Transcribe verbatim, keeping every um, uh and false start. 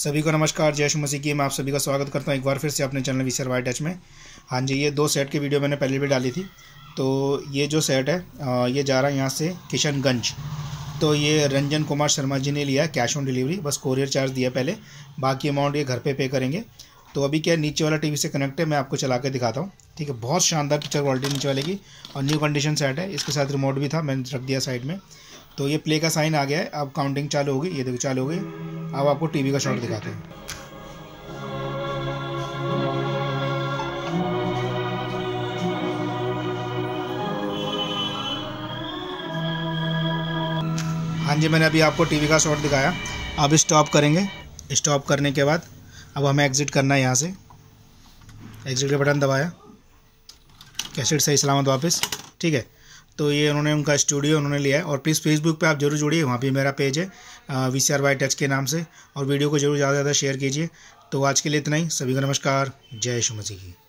सभी को नमस्कार, जय श्री मसीह की। मैं आप सभी का स्वागत करता हूं एक बार फिर से अपने चैनल वीसीआर वाई टच में। हाँ जी, ये दो सेट की वीडियो मैंने पहले भी डाली थी। तो ये जो सेट है ये जा रहा है यहाँ से किशनगंज। तो ये रंजन कुमार शर्मा जी ने लिया कैश ऑन डिलीवरी, बस कोरियर चार्ज दिया पहले, बाकी अमाउंट ये घर पे पे करेंगे। तो अभी क्या नीचे वाला टीवी से कनेक्ट है, मैं आपको चला के दिखाता हूँ। ठीक है, बहुत शानदार पिक्चर क्वालिटी नीचे वाले की और न्यू कंडीशन सेट है। इसके साथ रिमोट भी था, मैंने रख दिया साइड में। तो ये प्ले का साइन आ गया है, अब काउंटिंग चालू होगी। ये देखो चालू हो गई। अब आपको टीवी का शॉट दिखाते हैं। हाँ जी, मैंने अभी आपको टीवी का शॉट दिखाया। अब स्टॉप करेंगे। स्टॉप करने के बाद अब हमें एग्ज़िट करना है। यहाँ से एग्ज़िट का बटन दबाया, कैसेट सही सलामत वापस। ठीक है, तो ये उन्होंने उनका स्टूडियो उन्होंने लिया है। और प्लीज़ फेसबुक पे आप जरूर जुड़िए, वहाँ पे मेरा पेज है वीसीआर वाई टच के नाम से। और वीडियो को जरूर ज़्यादा से ज़्यादा शेयर कीजिए। तो आज के लिए इतना ही। सभी को नमस्कार, जय यीशु मसीह की।